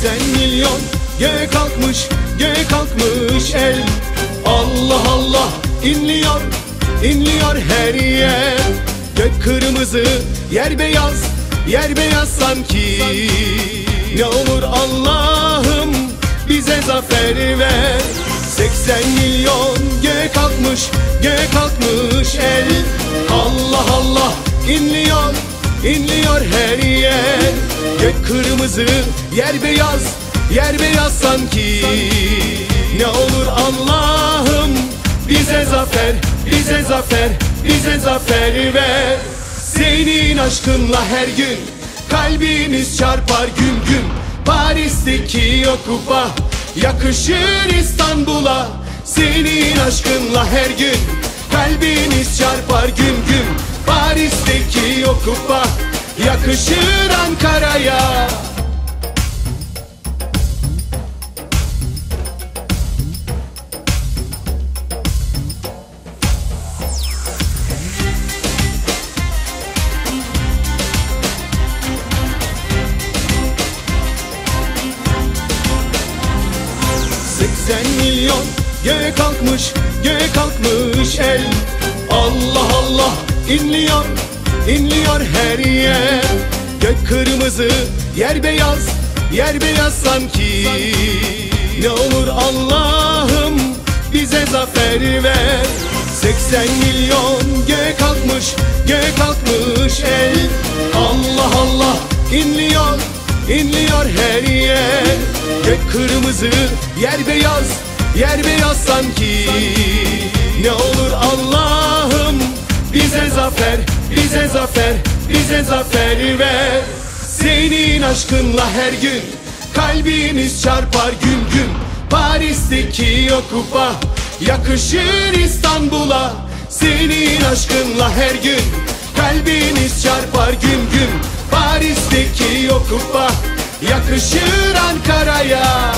milyon göğe kalkmış el. Allah Allah inliyor, inliyor her yer. Gök kırmızı, yer beyaz sanki. Ne olur Allah'ım bize zafer ver. 80 milyon göğe kalkmış el. Allah Allah inliyor, inliyor her yer. Gök kırmızı, yer beyaz sanki. Ne olur Allah'ım bize zafer ver. Senin aşkınla her gün kalbimiz çarpar güm güm. Paris'teki o kupa yakışır İstanbul'a. Senin aşkınla her gün kalbimiz çarpar güm güm. Paris'teki o kupa yakışır Ankara'ya. Milyon göğe kalkmış el. Allah Allah inliyor, inliyor her yer. Gök kırmızı, yer beyaz sanki. Ne olur Allah'ım bize zafer ver. 80 milyon göğe kalkmış el. Allah Allah inliyor, inliyor her yer. Gök kırmızı, yer beyaz sanki. Ne olur Allah'ım bize zafer ver. Senin aşkınla her gün kalbimiz çarpar güm güm. Paris'teki o kupa yakışır İstanbul'a. Senin aşkınla her gün kalbimiz çarpar güm güm. Paris'teki o kupa yakışır Ankara'ya.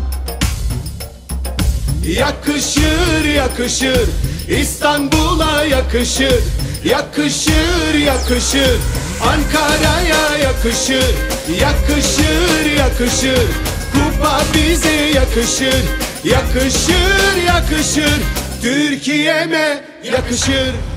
Yakışır İstanbul'a yakışır. Yakışır Ankara'ya yakışır. Yakışır kupa bize yakışır. Yakışır Türkiye'me yakışır.